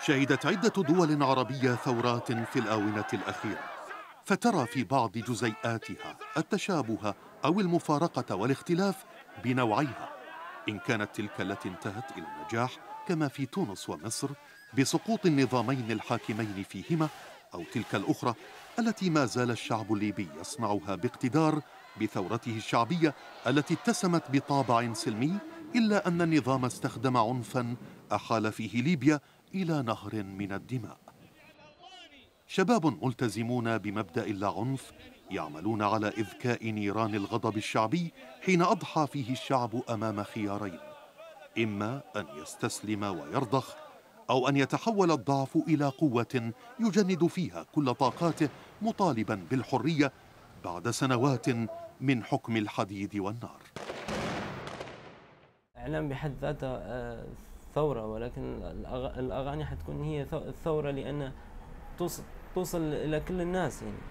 شهدت عدة دول عربية ثورات في الآونة الأخيرة، فترى في بعض جزيئاتها التشابه أو المفارقة والاختلاف بنوعيها، إن كانت تلك التي انتهت إلى النجاح كما في تونس ومصر بسقوط النظامين الحاكمين فيهما، أو تلك الأخرى التي ما زال الشعب الليبي يصنعها باقتدار بثورته الشعبية التي اتسمت بطابع سلمي، إلا أن النظام استخدم عنفاً أحال فيه ليبيا إلى نهر من الدماء. شباب ملتزمون بمبدأ اللاعنف يعملون على إذكاء نيران الغضب الشعبي حين أضحى فيه الشعب أمام خيارين: إما أن يستسلم ويرضخ، أو أن يتحول الضعف إلى قوة يجند فيها كل طاقاته مطالبا بالحرية بعد سنوات من حكم الحديد والنار. الإعلام بحد ذاته ثورة، ولكن الأغاني حتكون هي الثورة لأن توصل إلى كل الناس، يعني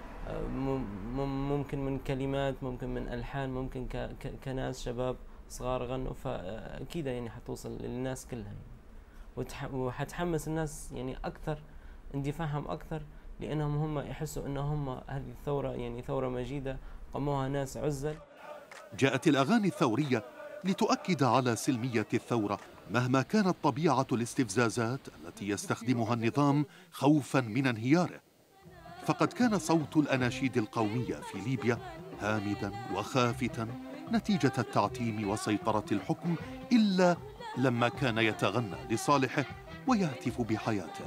ممكن من كلمات، ممكن من ألحان، ممكن كناس شباب صغار غنوا، فأكيد يعني حتوصل للناس كلها يعني، وحتحمس الناس يعني أكثر اندفاعهم أكثر، لأنهم هم يحسوا أنهم هذه الثورة يعني ثورة مجيدة قاموها ناس عزل. جاءت الأغاني الثورية لتؤكد على سلمية الثورة مهما كانت طبيعة الاستفزازات التي يستخدمها النظام خوفا من انهياره، فقد كان صوت الأناشيد القومية في ليبيا هامدا وخافتا نتيجة التعتيم وسيطرة الحكم، إلا لما كان يتغنى لصالحه ويهتف بحياته.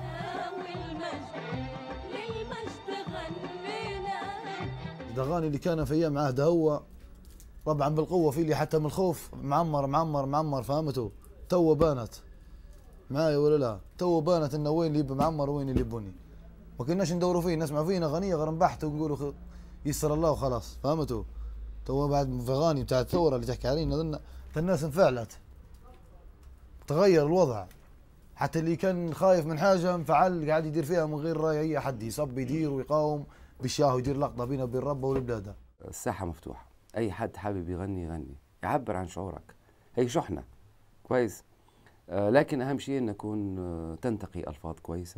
الأغاني اللي كان في أيام عهده هو طبعا بالقوة، في اللي حتى من الخوف معمر معمر معمر، فهمتوا؟ تو بانت معايا ولا لا؟ تو بانت انه وين اللي يبقى معمر وين اللي يبوني. ما كناش ندوروا فيه، نسمع فينا اغنيه غير نبحث ونقولوا يسر الله وخلاص، فهمتوا؟ تو بعد في اغاني بتاع الثوره اللي تحكي علينا الناس انفعلت، تغير الوضع، حتى اللي كان خايف من حاجه انفعل قاعد يدير فيها من غير راي اي حد، يصب يدير ويقاوم بالشاه ويدير لقطه بينه وبين ربه والبلاده. الساحه مفتوحه، اي حد حابب يغني يغني، يعبر عن شعورك، هي شحنه كويس. لكن اهم شيء ان نكون تنتقي الفاظ كويسه،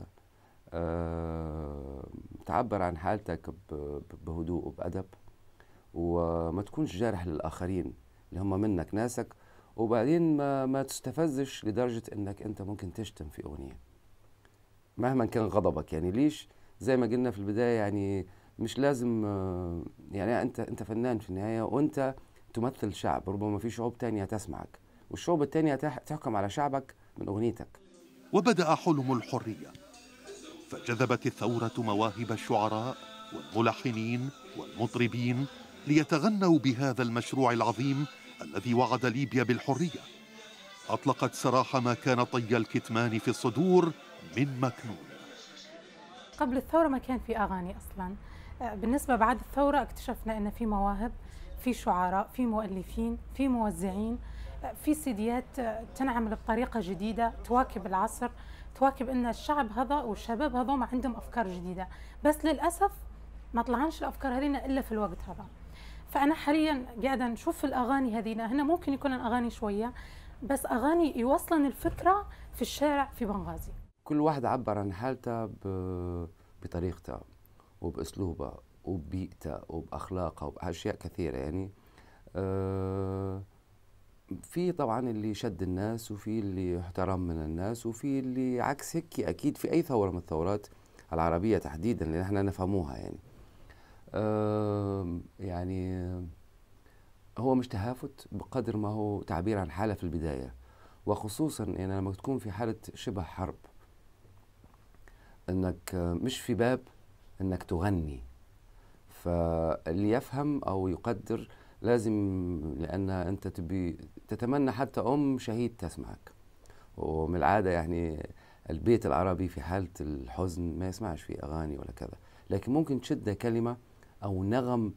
تعبر عن حالتك بهدوء وبأدب، وما تكونش جارح للآخرين اللي هم منك ناسك، وبعدين ما تستفزش لدرجة انك انت ممكن تشتم في أغنية مهما كان غضبك. يعني ليش؟ زي ما قلنا في البداية، يعني مش لازم، يعني انت فنان في النهاية، وانت تمثل شعب، ربما في شعوب تانية تسمعك، والشعوب التانية تحكم على شعبك من أغنيتك. وبدأ حلم الحرية، فجذبت الثورة مواهب الشعراء والملحنين والمطربين ليتغنوا بهذا المشروع العظيم الذي وعد ليبيا بالحرية. أطلقت سراح ما كان طي الكتمان في الصدور من مكنون. قبل الثورة ما كان في أغاني أصلاً، بالنسبة بعد الثورة اكتشفنا أن في مواهب، في شعراء، في مؤلفين، في موزعين، في سيديات تنعمل بطريقة جديدة تواكب العصر، تواكب أن الشعب هذا والشباب هذا ما عندهم أفكار جديدة، بس للأسف ما طلعنش الأفكار هذه إلا في الوقت هذا. فأنا حاليا قاعدة نشوف في الأغاني هذه، هنا ممكن يكون أغاني شوية، بس أغاني يوصلن الفكرة في الشارع في بنغازي. كل واحد عبر عن حالته بطريقته وبأسلوبه وببيئته وبأخلاقه وبأشياء كثيرة يعني. في طبعا اللي شد الناس، وفي اللي احترم من الناس، وفي اللي عكس هيك. أكيد في أي ثورة من الثورات العربية تحديدا اللي احنا نفهموها يعني. يعني هو مش تهافت بقدر ما هو تعبير عن حالة في البداية، وخصوصا يعني لما تكون في حالة شبه حرب، انك مش في باب انك تغني. فاللي يفهم او يقدر لازم، لان انت تتمنى حتى شهيد تسمعك، ومن العادة يعني البيت العربي في حالة الحزن ما يسمعش فيه اغاني ولا كذا، لكن ممكن تشد كلمة او نغم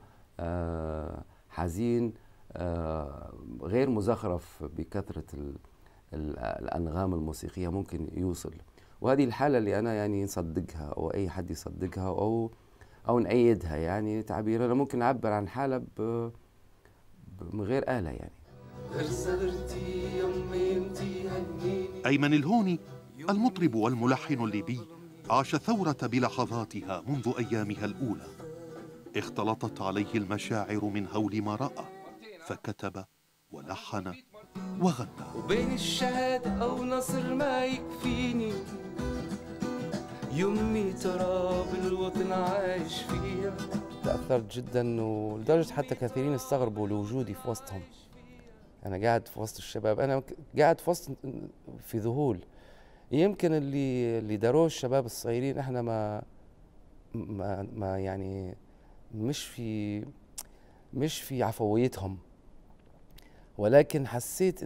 حزين غير مزخرف بكثرة الأنغام الموسيقية ممكن يوصل. وهذه الحالة اللي أنا يعني نصدقها، أو أي حد يصدقها، أو نأيدها. يعني تعبير أنا ممكن أعبر عن حالة من غير آلة يعني. أيمن الهوني المطرب والملحن الليبي عاش الثورة بلحظاتها منذ أيامها الأولى. اختلطت عليه المشاعر من هول ما رأى، فكتب ولحن وغنى. وبين الشهادة أو نصر ما يكفيني، يمي تراب الوطن عايش فيها. تأثرت جدا، ولدرجة حتى كثيرين استغربوا لوجودي في وسطهم. أنا قاعد في وسط الشباب، أنا قاعد في وسط في ذهول. يمكن اللي داروه الشباب الصغيرين احنا ما يعني مش في عفويتهم، ولكن حسيت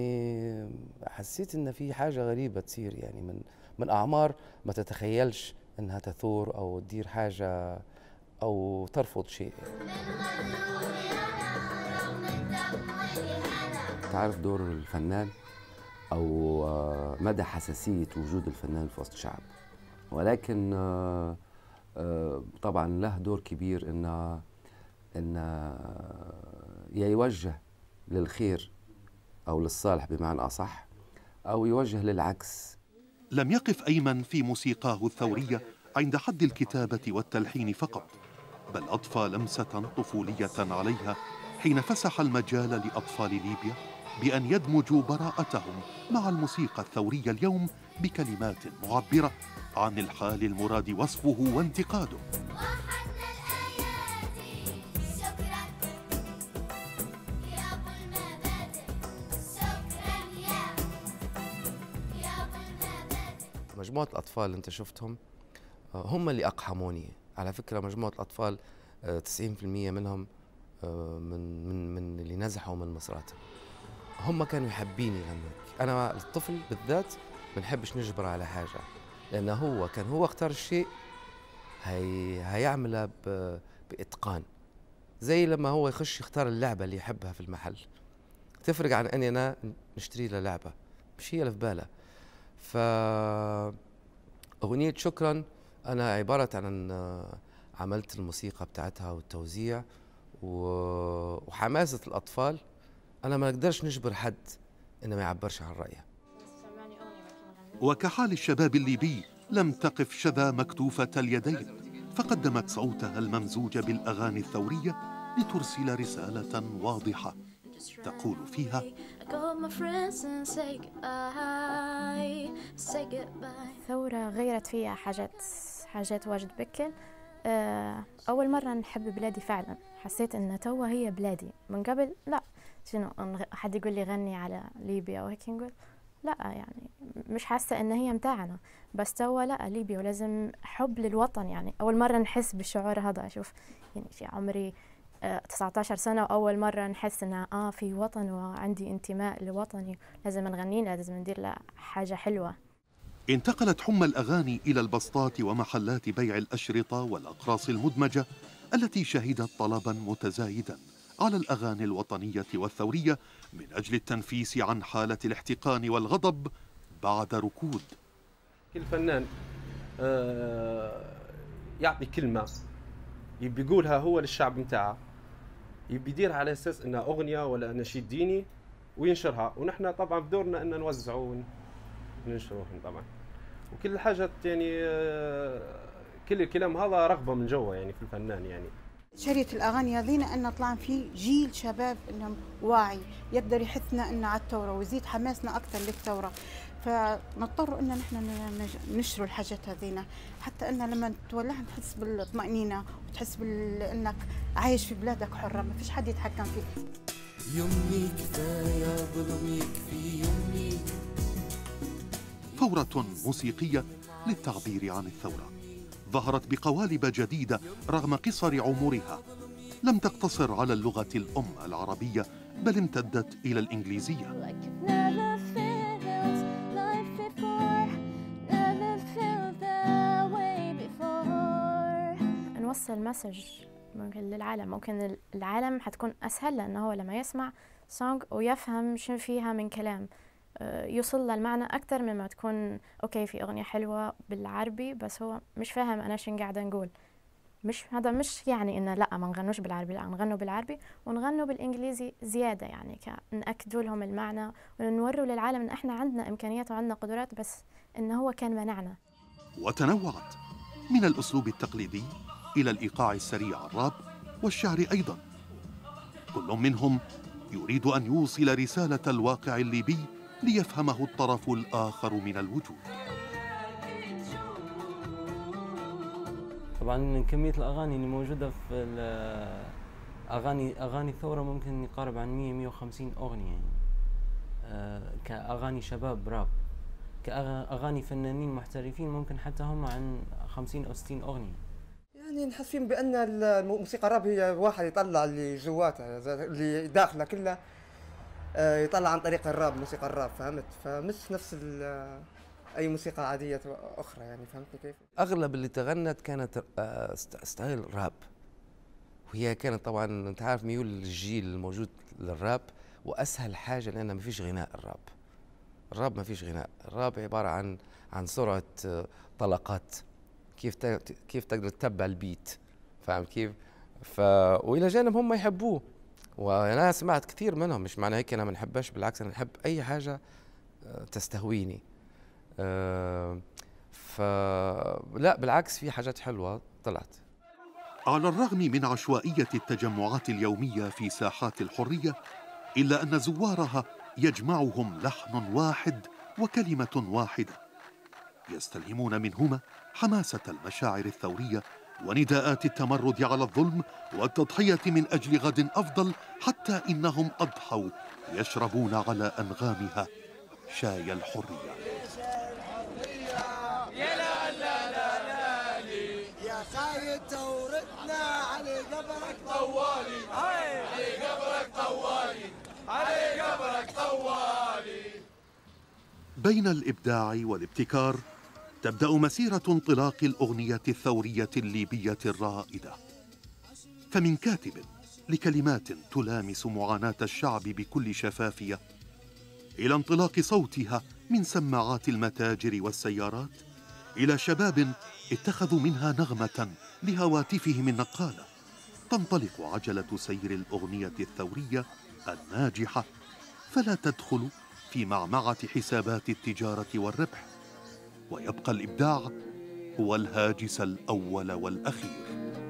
ان في حاجه غريبه تصير، يعني من اعمار ما تتخيلش انها تثور او تدير حاجه او ترفض شيء. تعرف دور الفنان او مدى حساسيه وجود الفنان في وسط شعب، ولكن طبعا له دور كبير ان يا يوجه للخير او للصالح بمعنى اصح، او يوجه للعكس. لم يقف أيمن في موسيقاه الثورية عند حد الكتابة والتلحين فقط، بل أضفى لمسة طفولية عليها حين فسح المجال لأطفال ليبيا بأن يدمجوا براءتهم مع الموسيقى الثورية اليوم بكلمات معبرة عن الحال المراد وصفه وانتقاده. مجموعة الأطفال اللي أنت شفتهم هم اللي أقحموني. على فكرة مجموعة الأطفال 90% منهم من اللي نزحوا من المسرات هم كانوا يحبيني غنوك. أنا الطفل بالذات ما نحبش نجبر على حاجة، لأنه هو اختار الشيء هيعملها بإتقان. زي لما هو يخش يختار اللعبة اللي يحبها في المحل، تفرق عن أني أنا نشتري له لعبة مش هي اللي في باله. فأغنية شكرا أنا عبارة عن عملت الموسيقى بتاعتها والتوزيع وحماسة الأطفال. أنا ما نقدرش نجبر حد إنه ما يعبرش عن رأيه. وكحال الشباب الليبي لم تقف شذا مكتوفة اليدين، فقدمت صوتها الممزوج بالأغاني الثورية لترسل رسالة واضحة تقول فيها: الثورة غيرت فيها حاجات واجد بكل. أول مرة نحب بلادي فعلا، حسيت إن توا هي بلادي. من قبل لا، شنو حد يقول لي غني على ليبيا وهيك نقول لا، يعني مش حاسة إن هي متاعنا. بس توا لا، ليبيا ولازم حب للوطن. يعني أول مرة نحس بالشعور هذا. أشوف يعني في عمري 19 سنة وأول مرة نحس إن في وطن وعندي انتماء لوطني، لازم نغني، لازم ندير له حاجة حلوة. انتقلت حمى الأغاني إلى البسطات ومحلات بيع الأشرطة والأقراص المدمجة التي شهدت طلبا متزايدا على الأغاني الوطنية والثورية من أجل التنفيس عن حالة الاحتقان والغضب بعد ركود. كل فنان يعطي كلمة يبي يقولها هو للشعب متاعه، يبي يدير على أساس إنها أغنية ولا نشيد ديني وينشرها، ونحن طبعا بدورنا إن نوزعه وننشره طبعا. وكل حاجة يعني كل الكلام هذا رغبة من جوا يعني في الفنان. يعني شرية الأغاني هذينا أن طلع فيه جيل شباب إنهم واعي يقدر يحثنا إن على الثورة ويزيد حماسنا أكثر للثورة، فنضطر إن نحن نشروا الحاجات هذينا حتى أن لما تولعها تحس بالطمأنينة وتحس إنك عايش في بلادك حرة، ما فيش حد يتحكم فيك. يمي كفاية ظلم يكفي يمي. ثورة موسيقية للتعبير عن الثورة ظهرت بقوالب جديدة رغم قصر عمرها. لم تقتصر على اللغة الأم العربية بل امتدت إلى الإنجليزية. نوصل مسج ممكن للعالم، ممكن العالم حتكون أسهل لأنه هو لما يسمع سونغ ويفهم شنو فيها من كلام يوصل له المعنى أكثر مما تكون أوكي في أغنية حلوة بالعربي بس هو مش فاهم أنا شن قاعدة نقول. مش هذا مش يعني إنه لا ما نغنوش بالعربي، لا نغنوا بالعربي ونغنوا بالإنجليزي زيادة، يعني نأكدوا لهم المعنى ونوروا للعالم إن إحنا عندنا إمكانيات وعندنا قدرات، بس إنه هو كان منعنا. وتنوعت من الأسلوب التقليدي إلى الإيقاع السريع الراب والشعر أيضا، كل منهم يريد أن يوصل رسالة الواقع الليبي ليفهمه الطرف الآخر من الوجود. طبعا كمية الأغاني اللي موجودة في أغاني الثورة ممكن يقارب عن 100-150 أغنية يعني. كأغاني شباب راب، كأغاني فنانين محترفين ممكن حتى هم عن 50 أو 60 أغنية. يعني نحسين بأن الموسيقى الراب هي واحد يطلع اللي جواته اللي داخله كله، يطلع عن طريق الراب، موسيقى الراب، فهمت؟ فمش نفس أي موسيقى عادية أخرى، يعني فهمتني كيف؟ أغلب اللي تغنت كانت ستايل راب، وهي كانت طبعا أنت عارف ميول الجيل الموجود للراب، وأسهل حاجة لأن ما فيش غناء. الراب ما فيش غناء، الراب عبارة عن سرعة طلقات، كيف تقدر تتبع البيت، فاهم كيف؟ وإلى جانب هم يحبوه، وأنا سمعت كثير منهم، مش معنى هيك أنا ما نحبش، بالعكس أنا نحب أي حاجة تستهويني. فلا بالعكس في حاجات حلوة طلعت. على الرغم من عشوائية التجمعات اليومية في ساحات الحرية، إلا أن زوارها يجمعهم لحن واحد وكلمة واحدة، يستلهمون منهما حماسة المشاعر الثورية ونداءات التمرد على الظلم والتضحية من أجل غد أفضل، حتى إنهم أضحوا يشربون على أنغامها شاي الحرية. يا خايد ثورتنا علي قبرك طوالي، علي قبرك طوالي، علي قبرك طوالي. بين الإبداع والابتكار تبدأ مسيرة انطلاق الأغنية الثورية الليبية الرائدة، فمن كاتب لكلمات تلامس معاناة الشعب بكل شفافية، إلى انطلاق صوتها من سماعات المتاجر والسيارات، إلى شباب اتخذوا منها نغمة لهواتفهم النقالة، تنطلق عجلة سير الأغنية الثورية الناجحة، فلا تدخل في معمعة حسابات التجارة والربح، ويبقى الإبداع هو الهاجس الأول والأخير.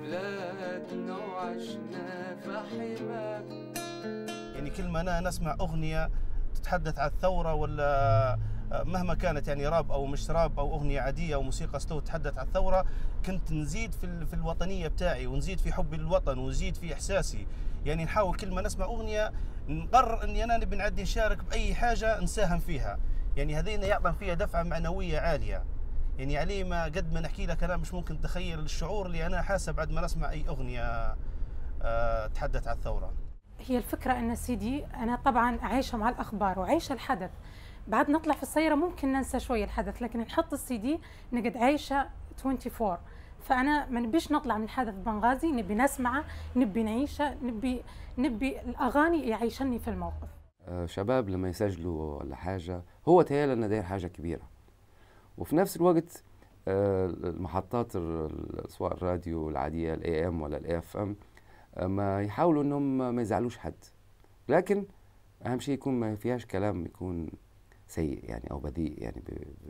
يعني كل ما أنا نسمع أغنية تتحدث عن الثورة ولا مهما كانت، يعني راب أو مش راب أو أغنية عادية أو موسيقى ستو تتحدث عن الثورة، كنت نزيد في الوطنية بتاعي، ونزيد في حبي للوطن، ونزيد في إحساسي. يعني نحاول كل ما نسمع أغنية نقرر أني أنا نبي نعدي نشارك بأي حاجة نساهم فيها، يعني هذين يعطن فيها دفعة معنوية عالية. يعني عليه ما قد ما نحكي لك أنا مش ممكن تتخيل الشعور اللي أنا حاسه بعد ما نسمع أي أغنية تحدث عن الثورة. هي الفكرة أن سيدي أنا طبعا عايشة مع الأخبار وعايشة الحدث، بعد نطلع في السيارة ممكن ننسى شوية الحدث، لكن نحط السي دي نقعد عايشة 24. فأنا ما نبيش نطلع من حدث بنغازي، نبي نسمعه، نبي نعيشه، نبي الأغاني يعيشني في الموقف. شباب لما يسجلوا ولا حاجة هو تهيأ لنا داير حاجة كبيرة، وفي نفس الوقت المحطات سواء الراديو العادية الاي ام ولا الاي اف ام ما يحاولوا انهم ما يزعلوش حد، لكن اهم شيء يكون ما فيهاش كلام يكون سيء يعني او بذيء يعني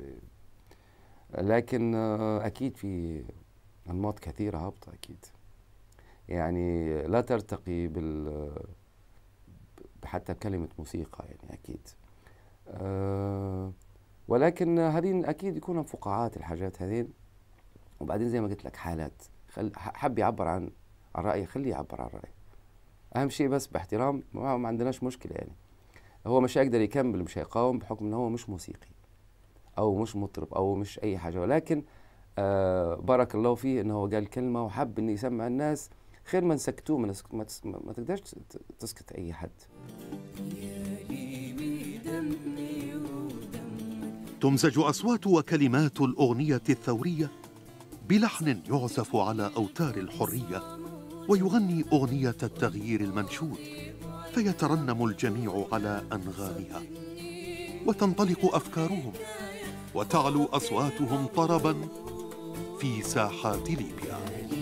لكن اكيد في انماط كثيرة هابطة اكيد، يعني لا ترتقي حتى بكلمة موسيقى يعني اكيد، ولكن هذين اكيد يكونوا فقاعات الحاجات هذين، وبعدين زي ما قلت لك حالات، حب يعبر عن رأيه خليه يعبر عن رأيه، اهم شيء بس باحترام، ما عندناش مشكلة يعني. هو مش هيقدر يكمل، مش هيقاوم بحكم انه هو مش موسيقي او مش مطرب او مش اي حاجة، ولكن بارك الله فيه انه هو قال كلمة وحب انه يسمع الناس، خير ما نسكتوه، ما تقدرش تسكت اي حد. تمزج أصوات وكلمات الأغنية الثورية بلحن يعزف على أوتار الحرية، ويغني أغنية التغيير المنشود، فيترنم الجميع على أنغامها، وتنطلق أفكارهم وتعلو أصواتهم طربا في ساحات ليبيا.